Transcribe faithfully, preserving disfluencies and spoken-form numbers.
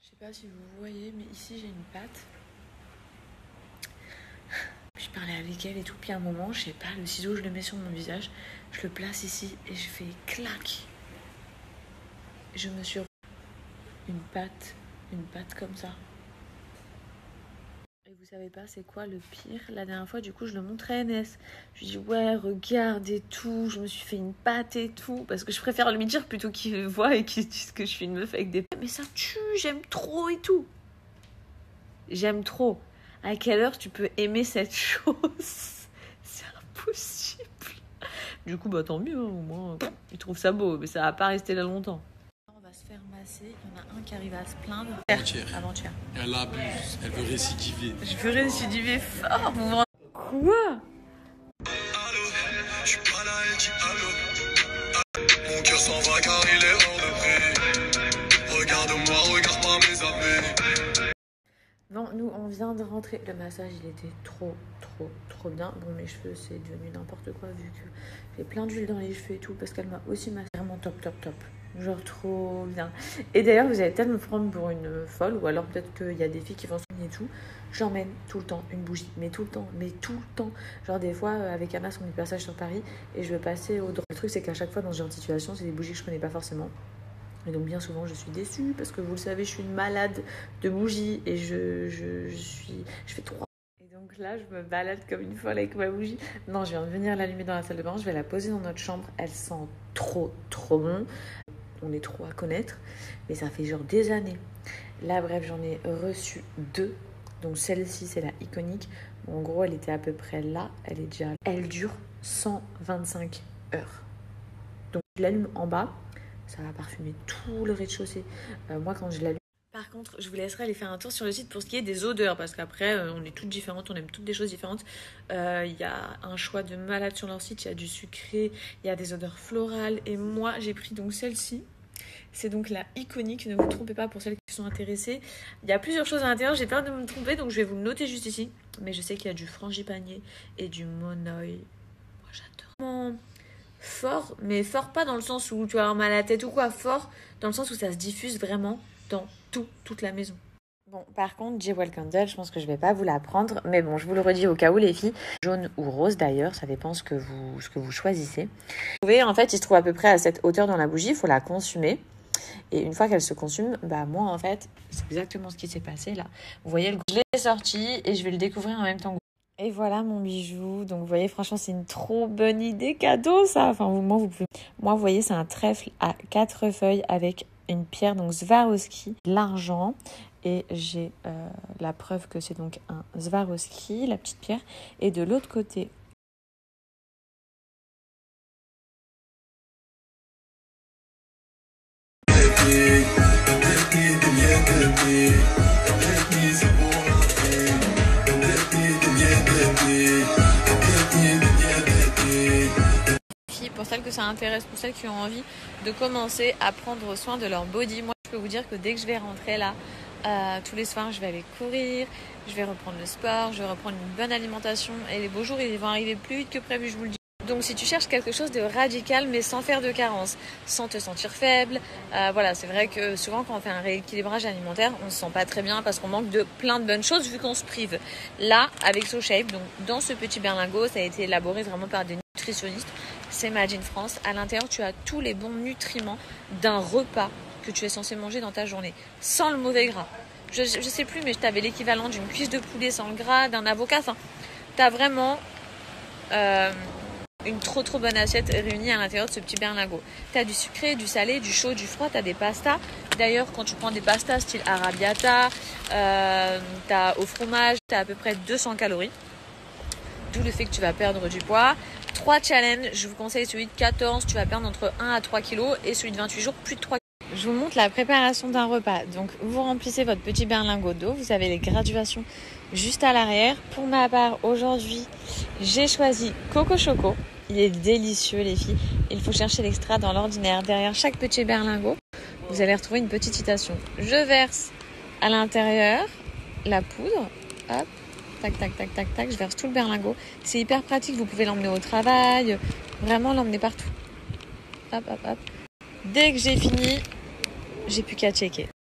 Je sais pas si vous voyez, mais ici j'ai une pâte. Je parlais avec elle et tout, puis à un moment, je sais pas, le ciseau, je le mets sur mon visage, je le place ici et je fais clac. Je me suis une pâte, une pâte comme ça. Et vous savez pas c'est quoi le pire? La dernière fois, du coup, je le montrais à N S. Je lui dis ouais, regarde et tout, je me suis fait une pâte et tout, parce que je préfère lui dire plutôt qu'il voit et qu'il dise que je suis une meuf avec des... Mais ça tue, j'aime trop et tout. J'aime trop. À quelle heure tu peux aimer cette chose? C'est impossible. Du coup, bah tant mieux, hein, au moins, il trouve ça beau, mais ça va pas rester là longtemps. On va se faire masser, il y en a un qui arrive à se plaindre. Avant-hier. Avant-hier. Elle abuse, elle veut récidiver. Je veux récidiver fort, vous me rendez... Quoi? Allô, je suis pas là, elle dit allô. Mon cœur s'en va car il est hors de prix. Regarde-moi, regarde pas mes amis. Bon, nous, on vient de rentrer. Le massage, il était trop, trop, trop bien. Bon, mes cheveux, c'est devenu n'importe quoi vu que j'ai plein d'huile dans les cheveux et tout parce qu'elle m'a aussi massé. Vraiment top, top, top. Genre trop bien. Et d'ailleurs, vous allez peut-être me prendre pour une folle ou alors peut-être qu'il y a des filles qui vont soigner et tout. J'emmène tout le temps une bougie, mais tout le temps, mais tout le temps. Genre des fois, avec Anna, on est passage sur Paris et je veux passer au droit. Le truc, c'est qu'à chaque fois, dans ce genre de situation, c'est des bougies que je connais pas forcément. Et donc bien souvent je suis déçue parce que vous le savez, je suis une malade de bougies et je, je, je suis je fais trois. Et donc là je me balade comme une folle avec ma bougie. Non, je viens de venir l'allumer dans la salle de bain, je vais la poser dans notre chambre. Elle sent trop trop bon. On est trop à connaître, mais ça fait genre des années. Là bref, j'en ai reçu deux. Donc celle-ci c'est la iconique. Bon, en gros elle était à peu près là, elle est déjà. Elle dure cent vingt-cinq heures. Donc je l'allume en bas. Ça va parfumer tout le rez-de-chaussée. Euh, moi, quand je l'allume... Par contre, je vous laisserai aller faire un tour sur le site pour ce qui est des odeurs. Parce qu'après, euh, on est toutes différentes. On aime toutes des choses différentes. Il euh, y a un choix de malade sur leur site. Il y a du sucré. Il y a des odeurs florales. Et moi, j'ai pris donc celle-ci. C'est donc la iconique. Ne vous trompez pas pour celles qui sont intéressées. Il y a plusieurs choses à l'intérieur. J'ai peur de me tromper. Donc, je vais vous le noter juste ici. Mais je sais qu'il y a du frangipanier et du monoï. Moi, j'adore. Fort, mais fort pas dans le sens où tu vas avoir mal à la tête ou quoi, fort dans le sens où ça se diffuse vraiment dans tout, toute la maison. Bon, par contre, Jewel Candle, je pense que je vais pas vous la prendre, mais bon, je vous le redis au cas où les filles, jaune ou rose d'ailleurs, ça dépend ce que vous, ce que vous choisissez. Vous voyez, en fait, il se trouve à peu près à cette hauteur dans la bougie, il faut la consumer. Et une fois qu'elle se consume, bah moi en fait, c'est exactement ce qui s'est passé là. Vous voyez, le goût, je l'ai sorti et je vais le découvrir en même temps. Et voilà mon bijou. Donc vous voyez, franchement, c'est une trop bonne idée cadeau ça. Enfin, moi, vous pouvez... moi vous voyez, c'est un trèfle à quatre feuilles avec une pierre, donc Swarovski, l'argent. Et j'ai euh, la preuve que c'est donc un Swarovski, la petite pierre. Et de l'autre côté, pour celles que ça intéresse, pour celles qui ont envie de commencer à prendre soin de leur body. Moi, je peux vous dire que dès que je vais rentrer là, euh, tous les soirs, je vais aller courir, je vais reprendre le sport, je vais reprendre une bonne alimentation et les beaux jours, ils vont arriver plus vite que prévu, je vous le dis. Donc si tu cherches quelque chose de radical mais sans faire de carence, sans te sentir faible, euh, voilà, c'est vrai que souvent quand on fait un rééquilibrage alimentaire, on se sent pas très bien parce qu'on manque de plein de bonnes choses vu qu'on se prive. Là, avec SoShape, donc dans ce petit berlingot, ça a été élaboré vraiment par des nutritionnistes. C'est Made in France. À l'intérieur, tu as tous les bons nutriments d'un repas que tu es censé manger dans ta journée, sans le mauvais gras. Je, je sais plus, mais tu avais l'équivalent d'une cuisse de poulet sans le gras, d'un avocat. Enfin, tu as vraiment euh, une trop trop bonne assiette réunie à l'intérieur de ce petit berlingot. Tu as du sucré, du salé, du chaud, du froid, tu as des pastas. D'ailleurs, quand tu prends des pastas style arrabbiata, euh, tu as au fromage, tu as à peu près deux cents calories. D'où le fait que tu vas perdre du poids. Trois challenges, je vous conseille celui de quatorze, tu vas perdre entre un à trois kilos et celui de vingt-huit jours, plus de trois kilos. Je vous montre la préparation d'un repas. Donc, vous remplissez votre petit berlingot d'eau, vous avez les graduations juste à l'arrière. Pour ma part, aujourd'hui, j'ai choisi Coco Choco. Il est délicieux, les filles. Il faut chercher l'extra dans l'ordinaire. Derrière chaque petit berlingot, vous allez retrouver une petite citation. Je verse à l'intérieur la poudre. Hop. Tac, tac, tac, tac, tac. Je verse tout le berlingot. C'est hyper pratique. Vous pouvez l'emmener au travail. Vraiment l'emmener partout. Hop, hop, hop. Dès que j'ai fini, j'ai plus qu'à checker.